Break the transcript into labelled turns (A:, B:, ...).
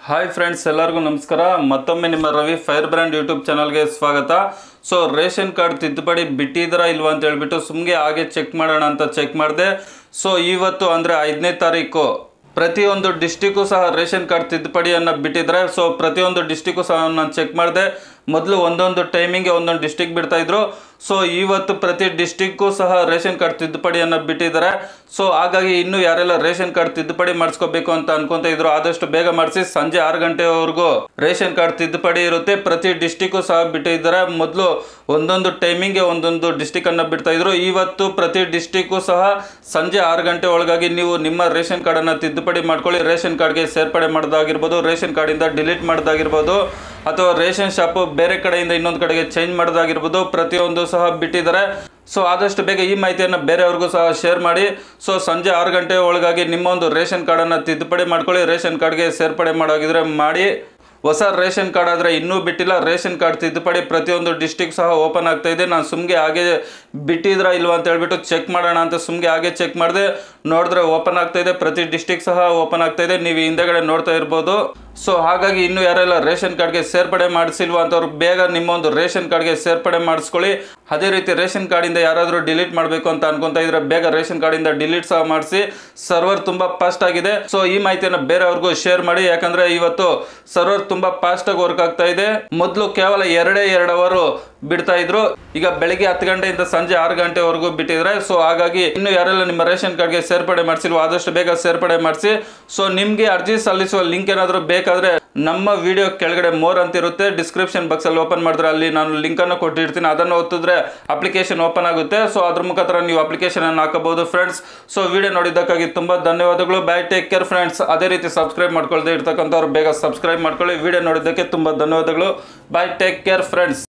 A: Hi friends, ಎಲ್ಲರಿಗೂ ನಮಸ್ಕಾರ. ಮತ್ತೊಮ್ಮೆ ನಿಮ್ಮ ರವಿ ಫೈರ್ ಬ್ರ್ಯಾಂಡ್ ಯೂಟ್ಯೂಬ್ ಚಾನಲ್ಗೆ ಸ್ವಾಗತ. ಸೊ ರೇಷನ್ ಕಾರ್ಡ್ ತಿದ್ದುಪಡಿ ಬಿಟ್ಟಿದ್ದೀರಾ ಇಲ್ವಾ ಅಂತ ಹೇಳ್ಬಿಟ್ಟು ಸುಮ್ಮನೆ ಹಾಗೆ ಚೆಕ್ ಮಾಡೋಣ ಅಂತ ಚೆಕ್ ಮಾಡಿದೆ. ಸೊ ಇವತ್ತು ಅಂದರೆ 5ನೇ ತಾರೀಕು ಪ್ರತಿಯೊಂದು ಡಿಸ್ಟಿಕ್ಕು ಸಹ ರೇಷನ್ ಕಾರ್ಡ್ ತಿದ್ದುಪಡಿಯನ್ನು ಬಿಟ್ಟಿದ್ದಾರೆ. ಸೊ ಪ್ರತಿಯೊಂದು ಡಿಸ್ಟಿಕ್ಕು ಸಹ ನಾನು ಚೆಕ್ ಮಾಡಿದೆ. ಮೊದಲು ಒಂದೊಂದು ಟೈಮಿಂಗ್ಗೆ ಒಂದೊಂದು ಡಿಸ್ಟಿಕ್ ಬಿಡ್ತಾಯಿದ್ರು. ಸೊ ಇವತ್ತು ಪ್ರತಿ ಡಿಸ್ಟಿಕ್ಕು ಸಹ ರೇಷನ್ ಕಾರ್ಡ್ ತಿದ್ದುಪಡಿಯನ್ನು ಬಿಟ್ಟಿದ್ದಾರೆ. ಸೊ ಹಾಗಾಗಿ ಇನ್ನೂ ಯಾರೆಲ್ಲ ರೇಷನ್ ಕಾರ್ಡ್ ತಿದ್ದುಪಡಿ ಮಾಡಿಸ್ಕೋಬೇಕು ಅಂತ ಅನ್ಕೊಂತ ಇದ್ರು ಆದಷ್ಟು ಬೇಗ ಮಾಡಿಸಿ. ಸಂಜೆ 6 ಗಂಟೆವರೆಗೂ ರೇಷನ್ ಕಾರ್ಡ್ ತಿದ್ದುಪಡಿ ಇರುತ್ತೆ. ಪ್ರತಿ ಡಿಸ್ಟಿಕ್ಕು ಸಹ ಬಿಟ್ಟಿದ್ದಾರೆ. ಮೊದಲು ಒಂದೊಂದು ಟೈಮಿಂಗ್ಗೆ ಒಂದೊಂದು ಡಿಸ್ಟಿಕನ್ನು ಬಿಡ್ತಾಯಿದ್ರು. ಇವತ್ತು ಪ್ರತಿ ಡಿಸ್ಟಿಕ್ಕು ಸಹ ಸಂಜೆ 6 ಗಂಟೆ ಒಳಗಾಗಿ ನೀವು ನಿಮ್ಮ ರೇಷನ್ ಕಾರ್ಡನ್ನು ತಿದ್ದುಪಡಿ ಮಾಡ್ಕೊಳ್ಳಿ. ರೇಷನ್ ಕಾರ್ಡ್ಗೆ ಸೇರ್ಪಡೆ ಮಾಡೋದಾಗಿರ್ಬೋದು, ರೇಷನ್ ಕಾರ್ಡಿಂದ ಡಿಲೀಟ್ ಮಾಡೋದಾಗಿರ್ಬೋದು, ಅಥವಾ ರೇಷನ್ ಶಾಪು ಬೇರೆ ಕಡೆಯಿಂದ ಇನ್ನೊಂದು ಕಡೆಗೆ ಚೇಂಜ್ ಮಾಡೋದಾಗಿರ್ಬೋದು, ಪ್ರತಿಯೊಂದು ಸಹ ಬಿಟ್ಟಿದ್ದಾರೆ. ಸೊ ಆದಷ್ಟು ಬೇಗ ಈ ಮಾಹಿತಿಯನ್ನು ಬೇರೆಯವ್ರಿಗೂ ಸಹ ಶೇರ್ ಮಾಡಿ. ಸೊ ಸಂಜೆ 6 ಗಂಟೆ ಒಳಗಾಗಿ ನಿಮ್ಮ ಒಂದು ರೇಷನ್ ಕಾರ್ಡನ್ನು ತಿದ್ದುಪಡಿ ಮಾಡ್ಕೊಳ್ಳಿ. ರೇಷನ್ ಕಾರ್ಡ್ಗೆ ಸೇರ್ಪಡೆ ಮಾಡೋಗಿದ್ರೆ ಮಾಡಿ. ಹೊಸ ರೇಷನ್ ಕಾರ್ಡ್ ಆದರೆ ಇನ್ನೂ ಬಿಟ್ಟಿಲ್ಲ. ರೇಷನ್ ಕಾರ್ಡ್ ತಿದ್ದುಪಡಿ ಪ್ರತಿಯೊಂದು ಡಿಸ್ಟಿಕ್ ಸಹ ಓಪನ್ ಆಗ್ತಾ ಇದೆ. ನಾನು ಸುಮ್ಗೆ ಹಾಗೆ ಬಿಟ್ಟಿದ್ರಾ ಇಲ್ವಾ ಅಂತ ಹೇಳ್ಬಿಟ್ಟು ಚೆಕ್ ಮಾಡೋಣ ಅಂತ ಸುಮ್ಗೆ ಹಾಗೆ ಚೆಕ್ ಮಾಡಿದೆ. ನೋಡಿದ್ರೆ ಓಪನ್ ಆಗ್ತಾ ಇದೆ. ಪ್ರತಿ ಡಿಸ್ಟಿಕ್ ಸಹ ಓಪನ್ ಆಗ್ತಾ ಇದೆ. ನೀವು ಹಿಂದೆಗಡೆ ನೋಡ್ತಾ ಇರ್ಬೋದು. ಸೊ ಹಾಗಾಗಿ ಇನ್ನೂ ಯಾರೆಲ್ಲ ರೇಷನ್ ಕಾರ್ಡ್ಗೆ ಸೇರ್ಪಡೆ ಮಾಡಿಸಿಲ್ವಾ ಅಂತವ್ರು ಬೇಗ ನಿಮ್ಮೊಂದು ರೇಷನ್ ಕಾರ್ಡ್ಗೆ ಸೇರ್ಪಡೆ ಮಾಡಿಸ್ಕೊಳ್ಳಿ. ಅದೇ ರೀತಿ ರೇಷನ್ ಕಾರ್ಡಿಂದ ಯಾರಾದರೂ ಡಿಲೀಟ್ ಮಾಡಬೇಕು ಅಂತ ಅನ್ಕೊಂತ ಇದ್ರೆ ಬೇಗ ರೇಷನ್ ಕಾರ್ಡಿಂದ ಡಿಲೀಟ್ ಸಹ ಮಾಡಿಸಿ. ಸರ್ವರ್ ತುಂಬಾ ಫಾಸ್ಟ್ ಆಗಿದೆ. ಸೊ ಈ ಮಾಹಿತಿಯನ್ನು ಬೇರೆಯವ್ರಿಗೂ ಶೇರ್ ಮಾಡಿ. ಯಾಕಂದ್ರೆ ಇವತ್ತು ಸರ್ವರ್ ತುಂಬಾ ಫಾಸ್ಟ್ ಆಗಿ ವರ್ಕ್ ಆಗ್ತಾ ಇದೆ. ಮೊದಲು ಕೇವಲ 2 ಅವರ್ ಬಿಡ್ತಾ ಇದ್ರು. ಈಗ ಬೆಳಿಗ್ಗೆ 10 ಗಂಟೆಯಿಂದ ಸಂಜೆ 6 ಗಂಟೆವರೆಗೂ ಬಿಟ್ಟಿದ್ರೆ. ಸೊ ಹಾಗಾಗಿ ಇನ್ನು ಯಾರೆಲ್ಲ ನಿಮ್ಮ ರೇಷನ್ ಕಾರ್ಡ್ಗೆ ಸೇರ್ಪಡೆ ಮಾಡಿಸಿಲ್ವೋ ಆದಷ್ಟು ಬೇಗ ಸೇರ್ಪಡೆ ಮಾಡಿಸಿ. ಸೊ ನಿಮ್ಗೆ ಅರ್ಜಿ ಸಲ್ಲಿಸುವ ಲಿಂಕ್ ಏನಾದರೂ ಬೇಕಾದ್ರೆ ನಮ್ಮ ವಿಡಿಯೋ ಕೆಳಗಡೆ ಮೋರ್ ಅಂತ ಇರುತ್ತೆ. ಡಿಸ್ಕ್ರಿಪ್ಷನ್ ಬಾಕ್ಸ್ ಅಲ್ಲಿ ಓಪನ್ ಮಾಡಿದ್ರೆ ಅಲ್ಲಿ ನಾನು ಲಿಂಕ್ ಅನ್ನು ಕೊಟ್ಟಿರ್ತೀನಿ. ಅದನ್ನು ಒತ್ತಿದ್ರೆ ಅಪ್ಲಿಕೇಶನ್ ಓಪನ್ ಆಗುತ್ತೆ. ಸೊ ಅದ್ರ ಮುಖಾಂತರ ನೀವು ಅಪ್ಲಿಕೇಶನ್ ಅನ್ನು ಹಾಕಬಹುದು ಫ್ರೆಂಡ್ಸ್. ಸೊ ವಿಡಿಯೋ ನೋಡಿದ್ದಕ್ಕಾಗಿ ತುಂಬಾ ಧನ್ಯವಾದಗಳು. Bye, take care friends. ಅದೇ ರೀತಿ ಸಬ್ಸ್ಕ್ರೈಬ್ ಮಾಡ್ಕೊಳ್ಳದೆ ಇರ್ತಕ್ಕಂಥವ್ರು ಬೇಗ ಸಬ್ಸ್ಕ್ರೈಬ್ ಮಾಡ್ಕೊಳ್ಳಿ. ವಿಡಿಯೋ ನೋಡಿದ್ದಕ್ಕೆ ತುಂಬಾ ಧನ್ಯವಾದಗಳು. Bye, take care friends.